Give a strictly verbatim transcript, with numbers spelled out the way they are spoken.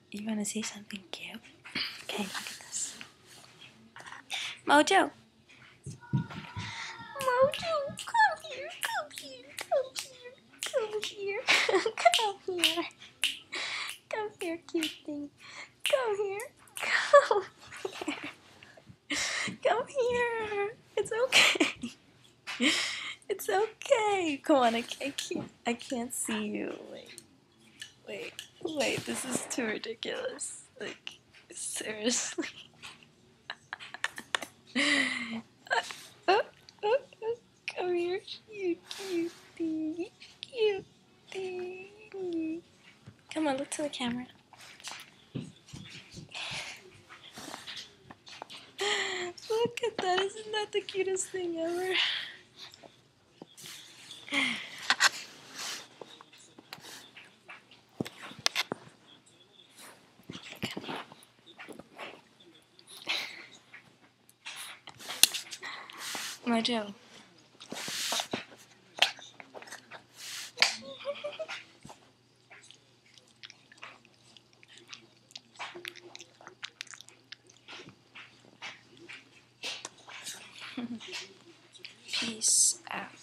You want to say something cute? Okay, look at this. Mojo! Mojo, come here, come here, come here, come here, come here. Come here, cute thing. Come here, come here. Come here. It's okay. It's okay. Come on, I can't, I can't, I can't see you. Wait, wait, wait. This is too ridiculous. Like, seriously. oh, oh, oh, oh. Come here, you cutie, cutie. Come on, look to the camera. Look at that. Isn't that the cutest thing ever? Mojo. Peace out.